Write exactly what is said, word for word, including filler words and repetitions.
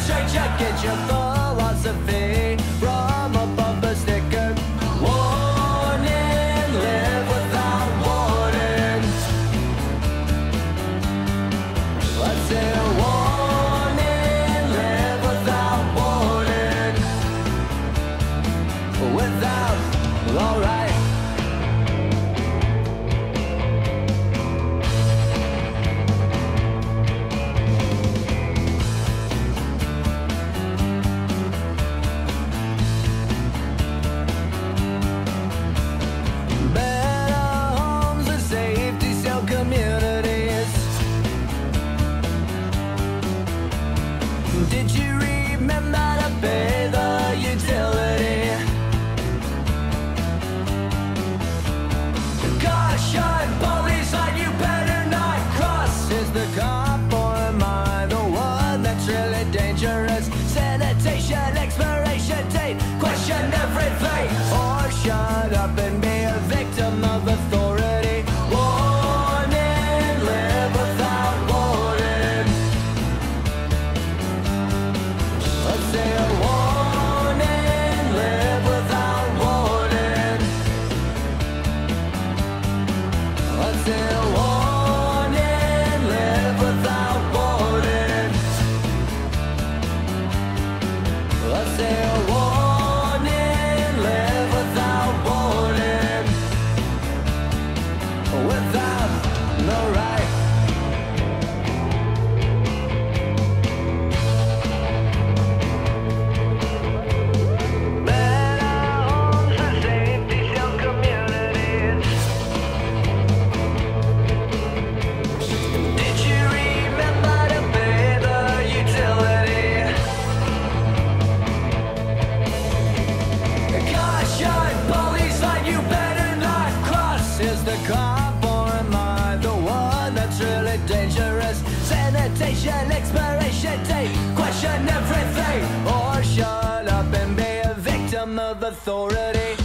stranger, get your philosophy from a bumper sticker. Warning, live without warning. Let's say warning, live without warning. Without, alright. Did you remember to pay the utility? Caution, police line, you better not cross. Is the cop or am I the one that's really dangerous? Sanitation, expiration date, question everything. Or shut up and be a victim of authority. Warning, live without warning. Let's say a warning, live without warning. Let's say a warning, live without warning. Let's say a warning, live without warning. Without no right. Is the cop or am I the one that's really dangerous? Sanitation, expiration date, question everything. Or shut up and be a victim of authority.